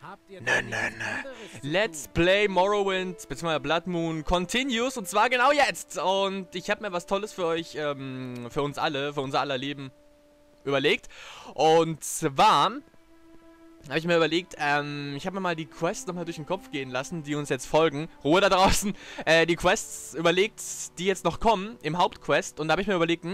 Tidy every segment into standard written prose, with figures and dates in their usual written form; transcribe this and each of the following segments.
Let's Play Morrowind, beziehungsweise Blood Moon continues, und zwar genau jetzt. Und ich habe mir was Tolles für euch, für uns alle, für unser aller Leben überlegt. Und zwar habe ich mir überlegt, ich habe mir mal die Quests nochmal durch den Kopf gehen lassen, die uns jetzt folgen. Ruhe da draußen. Die Quests überlegt, die jetzt noch kommen, im Hauptquest. Und da habe ich mir überlegt,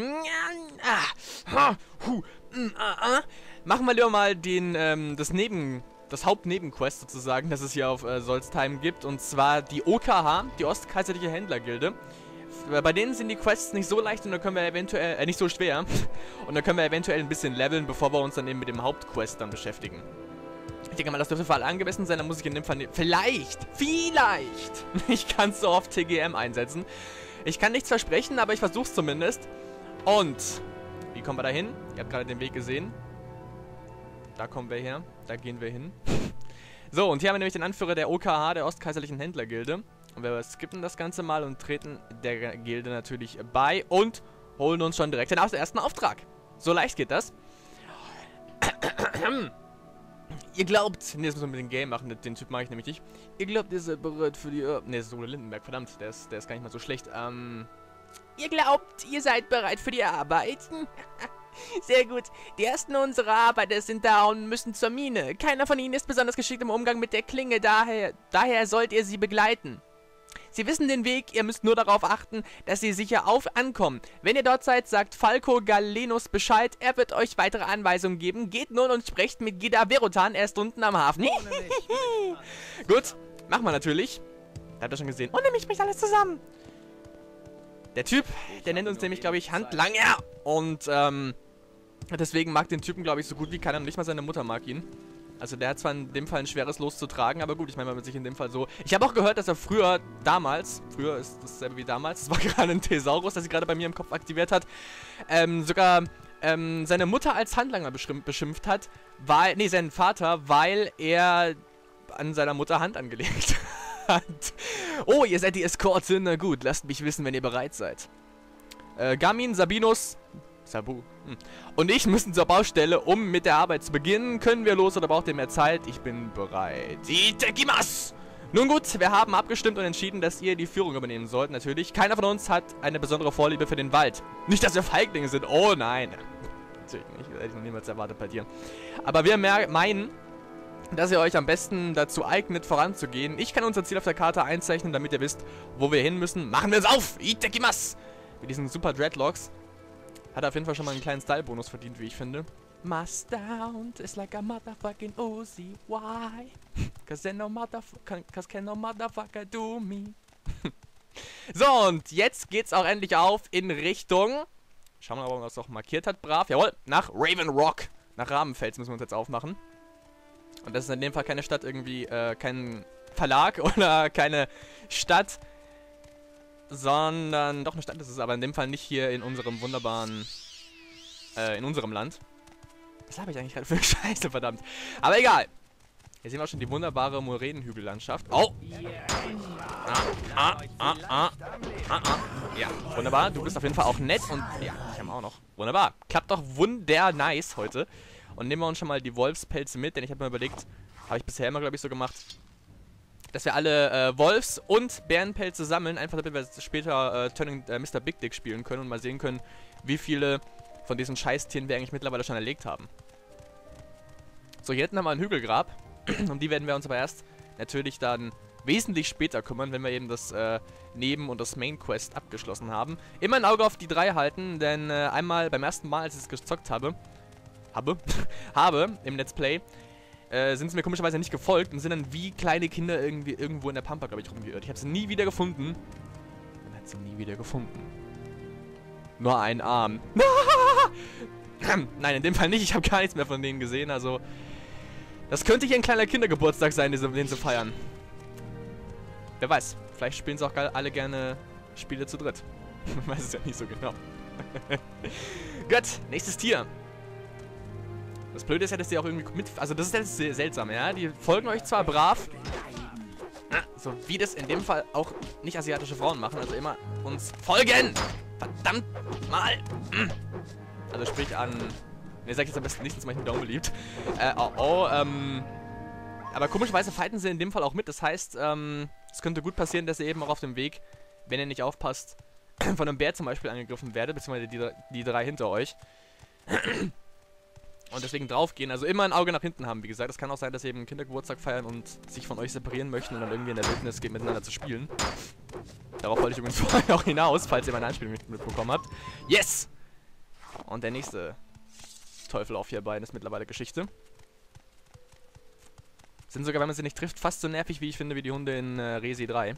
machen wir lieber mal das Hauptnebenquest sozusagen, das es hier auf Solstheim gibt. Und zwar die OKH, die Ostkaiserliche Händlergilde. Bei denen sind die Quests nicht so leicht und da können wir eventuell, nicht so schwer. Und da können wir eventuell ein bisschen leveln, bevor wir uns dann eben mit dem Hauptquest dann beschäftigen. Ich denke mal, das dürfte für alle angemessen sein, da muss ich in dem Fall vielleicht, ich kann es so auf TGM einsetzen. Ich kann nichts versprechen, aber ich versuche es zumindest. Und, wie kommen wir da hin? Ihr habt gerade den Weg gesehen. Da kommen wir her, da gehen wir hin. So, und hier haben wir nämlich den Anführer der OKH, der Ostkaiserlichen Händlergilde. Und wir skippen das Ganze mal und treten der Gilde natürlich bei und holen uns schon direkt den ersten Auftrag. So leicht geht das. Ihr glaubt, ne, das müssen wir mit dem Game machen, den Typ mache ich nämlich nicht. Ihr glaubt, ihr seid bereit für die, ne, das ist Ole Lindenberg, verdammt, der ist gar nicht mal so schlecht. Ihr glaubt, ihr seid bereit für die Arbeit? Sehr gut. Die ersten unserer Arbeiter sind da und müssen zur Mine. Keiner von ihnen ist besonders geschickt im Umgang mit der Klinge, daher sollt ihr sie begleiten. Sie wissen den Weg, ihr müsst nur darauf achten, dass sie sicher ankommen. Wenn ihr dort seid, sagt Falco Galenus Bescheid, er wird euch weitere Anweisungen geben. Geht nun und sprecht mit Gida Verotan, er ist unten am Hafen. Gut, machen wir natürlich. Da habt ihr schon gesehen. Ohne mich bricht alles zusammen. Der Typ, der nennt uns nämlich, glaube ich, Handlanger. Und, deswegen mag den Typen, glaube ich, so gut wie keiner. Und nicht mal seine Mutter mag ihn. Also der hat zwar in dem Fall ein schweres Los zu tragen, aber gut, ich meine, wenn man sich in dem Fall so... Ich habe auch gehört, dass er früher ist dasselbe wie damals, das war gerade ein Thesaurus, das sich gerade bei mir im Kopf aktiviert hat, sogar seine Mutter als Handlanger beschimpft hat, seinen Vater, weil er an seiner Mutter Hand angelegt hat. Oh, ihr seid die Eskorte, na gut, lasst mich wissen, wenn ihr bereit seid. Gamin, Sabinus... Sabu. Und ich müssen zur Baustelle, um mit der Arbeit zu beginnen. Können wir los oder braucht ihr mehr Zeit? Ich bin bereit. Itekimasu! Nun gut, wir haben abgestimmt und entschieden, dass ihr die Führung übernehmen sollt, natürlich. Keiner von uns hat eine besondere Vorliebe für den Wald. Nicht, dass wir Feiglinge sind. Oh nein. Natürlich nicht. Das hätte ich noch niemals erwartet bei dir. Aber wir meinen, dass ihr euch am besten dazu eignet, voranzugehen. Ich kann unser Ziel auf der Karte einzeichnen, damit ihr wisst, wo wir hin müssen. Machen wir es auf! Itekimasu! Mit diesen super Dreadlocks. Hat auf jeden Fall schon mal einen kleinen Style-Bonus verdient, wie ich finde. My sound is like a motherfucking Uzi. Why? Cause can no motherfucker do me. So, und jetzt geht's auch endlich auf in Richtung... Schauen wir mal, ob man das auch markiert hat, brav. Jawohl, nach Raven Rock. Nach Rabenfels müssen wir uns jetzt aufmachen. Und das ist in dem Fall keine Stadt irgendwie, kein Verlag oder keine Stadt... sondern doch eine Stadt ist es, aber in dem Fall nicht hier in unserem wunderbaren, in unserem Land. Was habe ich eigentlich gerade für eine Scheiße, verdammt. Aber egal. Hier sehen wir auch schon die wunderbare Morädenhügellandschaft. Oh! Ja, wunderbar. Du bist auf jeden Fall auch nett und ja, ich habe auch noch. Wunderbar. Klappt doch nice heute. Und nehmen wir uns schon mal die Wolfspelze mit, denn ich habe mir überlegt, habe ich bisher immer, glaube ich, so gemacht, dass wir alle Wolfs- und Bärenpelze sammeln, einfach damit wir später Mr. Big Dick spielen können und mal sehen können, wie viele von diesen Scheißtieren wir eigentlich mittlerweile schon erlegt haben. So, hier hinten haben wir ein Hügelgrab. Um die werden wir uns aber erst natürlich dann wesentlich später kümmern, wenn wir eben das Neben- und das Main-Quest abgeschlossen haben. Immer ein Auge auf die 3 halten, denn einmal beim ersten Mal, als ich es gezockt habe im Let's Play, sind sie mir komischerweise nicht gefolgt und sind dann wie kleine Kinder irgendwo in der Pampa, glaube ich, rumgeirrt. Ich habe sie nie wieder gefunden. Man hat sie nie wieder gefunden. Nur ein Arm. Nein, in dem Fall nicht. Ich habe gar nichts mehr von denen gesehen. Also, das könnte hier ein kleiner Kindergeburtstag sein, den sie feiern. Wer weiß. Vielleicht spielen sie auch alle gerne Spiele zu dritt. Man weiß es ja nicht so genau. Gut, nächstes Tier. Das Blöde ist ja, dass die auch irgendwie also das ist jetzt sehr seltsam, ja? Die folgen euch zwar brav, so wie das in dem Fall auch nicht asiatische Frauen machen, also immer uns folgen! Verdammt mal! Also sprich an... Ne, sag ich jetzt am besten nicht, das mache ich mir unbeliebt. Aber komischerweise fighten sie in dem Fall auch mit. Das heißt, es könnte gut passieren, dass ihr eben auch auf dem Weg, wenn ihr nicht aufpasst, von einem Bär zum Beispiel angegriffen werdet, beziehungsweise die drei hinter euch. Und deswegen draufgehen. Also immer ein Auge nach hinten haben, wie gesagt. Es kann auch sein, dass sie eben Kindergeburtstag feiern und sich von euch separieren möchten und dann irgendwie in der Wildnis gehen, miteinander zu spielen. Darauf wollte ich übrigens vorher auch hinaus, falls ihr meine Anspielung nicht mitbekommen habt. Yes! Und der nächste Teufel auf vier Beinen ist mittlerweile Geschichte. Sind sogar, wenn man sie nicht trifft, fast so nervig, wie ich finde, wie die Hunde in Resi 3.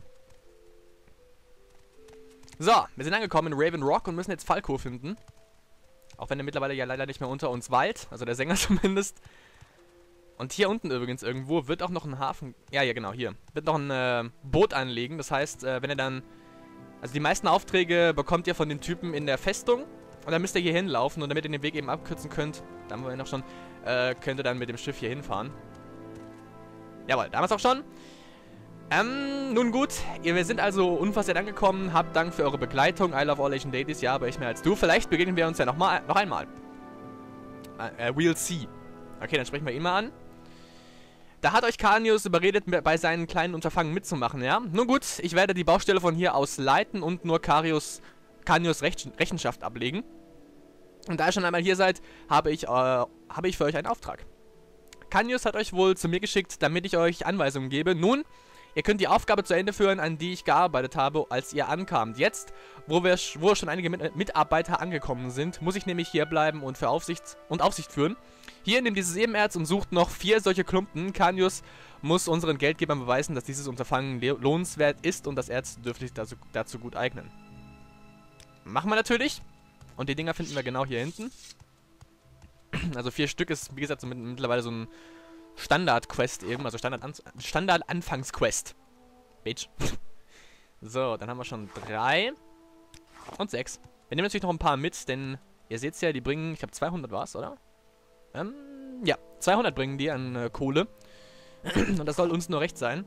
So, wir sind angekommen in Raven Rock und müssen jetzt Falco finden. Auch wenn er mittlerweile ja leider nicht mehr unter uns weilt. Also der Sänger zumindest. Und hier unten übrigens irgendwo wird auch noch ein Hafen... Ja, genau, hier. Wird noch ein Boot anlegen. Das heißt, wenn ihr dann... Also die meisten Aufträge bekommt ihr von den Typen in der Festung. Und dann müsst ihr hier hinlaufen. Und damit ihr den Weg eben abkürzen könnt, da haben wir noch schon, könnt ihr dann mit dem Schiff hier hinfahren. Jawohl, damals auch schon. Nun gut, wir sind also unversehrt angekommen. Habt Dank für eure Begleitung. I love all Asian ladies. Ja, aber ich mehr als du. Vielleicht begegnen wir uns ja noch einmal. We'll see. Okay, dann sprechen wir ihn mal an. Da hat euch Kanius überredet, bei seinen kleinen Unterfangen mitzumachen, ja? Nun gut, ich werde die Baustelle von hier aus leiten und nur Kanius Rechenschaft ablegen. Und da ihr schon einmal hier seid, habe ich für euch einen Auftrag. Kanius hat euch wohl zu mir geschickt, damit ich euch Anweisungen gebe. Nun, ihr könnt die Aufgabe zu Ende führen, an die ich gearbeitet habe, als ihr ankamt. Jetzt, wo schon einige Mitarbeiter angekommen sind, muss ich nämlich hier bleiben und Aufsicht führen. Hier nehmt dieses Ebenerz und sucht noch 4 solche Klumpen. Kanius muss unseren Geldgebern beweisen, dass dieses Unterfangen lohnenswert ist und das Erz dürfte sich dazu gut eignen. Machen wir natürlich. Und die Dinger finden wir genau hier hinten. Also 4 Stück ist, wie gesagt, so mittlerweile so ein Standard-Quest eben. Also Standard-Anfangs-Quest. Bitch. So, dann haben wir schon 3. Und 6. Wir nehmen natürlich noch ein paar mit, denn ihr seht ja, die bringen, ich glaube 200 war es, oder? Ja, 200 bringen die an Kohle. Und das soll uns nur recht sein.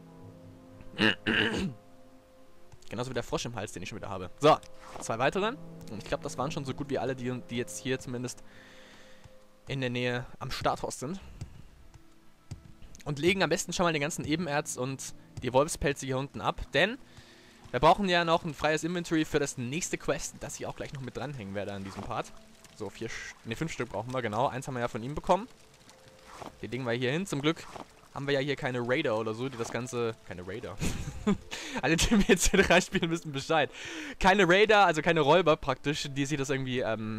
Genauso wie der Frosch im Hals, den ich schon wieder habe. So, 2 weitere. Und ich glaube, das waren schon so gut wie alle, die jetzt hier zumindest in der Nähe am Starthaus sind. Und legen am besten schon mal den ganzen Ebenerz und die Wolfspelze hier unten ab. Denn wir brauchen ja noch ein freies Inventory für das nächste Quest, das ich auch gleich noch mit dranhängen werde an diesem Part. So, 5 Stück brauchen wir, genau. 1 haben wir ja von ihm bekommen. Die legen wir hier hin. Zum Glück haben wir ja hier keine Raider oder so, die das Ganze... Keine Raider. Alle, die mir jetzt hier reinspielen, wissen Bescheid. Keine Raider, also keine Räuber praktisch, die sich das irgendwie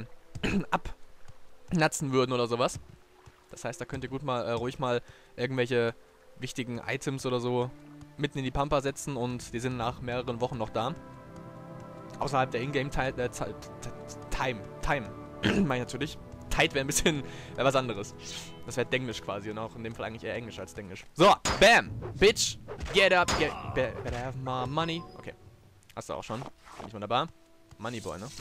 abnatzen würden oder sowas. Das heißt, da könnt ihr ruhig mal irgendwelche wichtigen Items oder so mitten in die Pampa setzen und die sind nach mehreren Wochen noch da. Außerhalb der Ingame-Time. Meine ich natürlich. Tide wäre ein bisschen was anderes. Das wäre Denglisch quasi und auch in dem Fall eigentlich eher Englisch als Denglisch. So, bam! Bitch! Get up! Better have my money. Okay. Hast du auch schon. Finde ich wunderbar. Moneyboy, ne?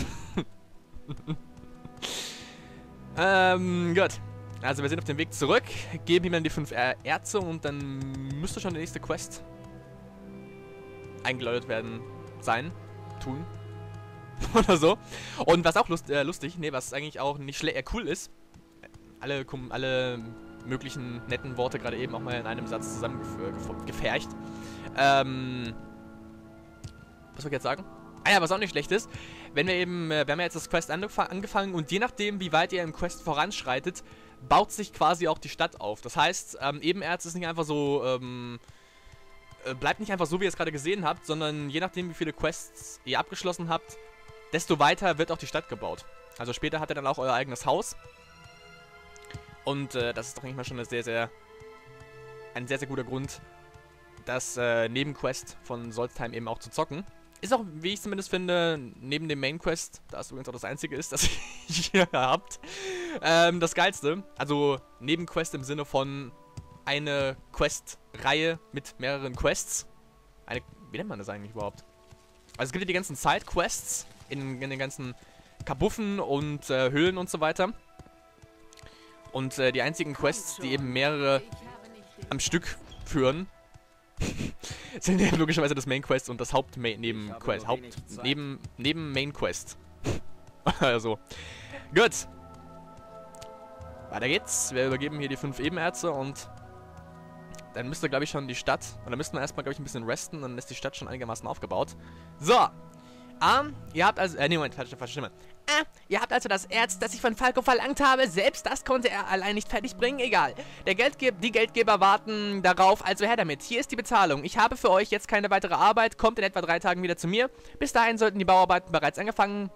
Gut. Also wir sind auf dem Weg zurück. Geben ihm dann die 5 Erze und dann müsste schon der nächste Quest eingeläutet werden. Tun. Oder so. Und was auch lustig, was eigentlich auch nicht cool ist, alle möglichen netten Worte gerade eben auch mal in einem Satz zusammengefärcht. Was soll ich jetzt sagen? Ah ja, was auch nicht schlecht ist, wenn wir haben ja jetzt das Quest angefangen und je nachdem, wie weit ihr im Quest voranschreitet, baut sich quasi auch die Stadt auf. Das heißt, Ebenerz ist nicht einfach so, bleibt nicht einfach so, wie ihr es gerade gesehen habt, sondern je nachdem, wie viele Quests ihr abgeschlossen habt, desto weiter wird auch die Stadt gebaut. Also später hat ihr dann auch euer eigenes Haus. Und das ist doch nicht mal schon ein sehr, sehr guter Grund, das Nebenquest von Solstheim eben auch zu zocken. Ist auch, wie ich zumindest finde, neben dem Main Quest, da es übrigens auch das einzige ist, das ihr hier habt, das Geilste. Also Nebenquest im Sinne von eine Quest-Reihe mit mehreren Quests. Wie nennt man das eigentlich überhaupt? Also es gibt ja die ganzen Side-Quests in den ganzen Kabuffen und Höhlen und so weiter. Und die einzigen Quests, die eben mehrere am Stück führen, sind ja logischerweise das Main Quest und das Neben-Quest. Neben Main Quest. Also. Gut. Weiter geht's. Wir übergeben hier die 5 Ebenerze und dann müsste, glaube ich, schon die Stadt... Und dann müssten wir erstmal, glaube ich, ein bisschen resten. Dann ist die Stadt schon einigermaßen aufgebaut. So. Ihr habt also... nee, Moment, falsche Stimme. Ihr habt also das Erz, das ich von Falco verlangt habe. Selbst das konnte er allein nicht fertig bringen. Egal. Die Geldgeber warten darauf, also her damit. Hier ist die Bezahlung. Ich habe für euch jetzt keine weitere Arbeit. Kommt in etwa 3 Tagen wieder zu mir. Bis dahin sollten die Bauarbeiten bereits angefangen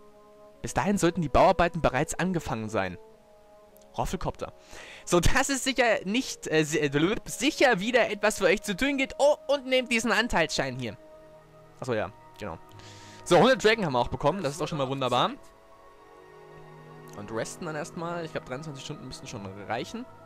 sein. Roffelkopter. So, das ist sicher nicht, sicher wieder etwas für euch zu tun geht. Oh, und nehmt diesen Anteilsschein hier. Achso, ja, genau. So, 100 Dragon haben wir auch bekommen. Das ist doch schon mal wunderbar. Und resten dann erstmal. Ich glaube, 23 Stunden müssten schon reichen.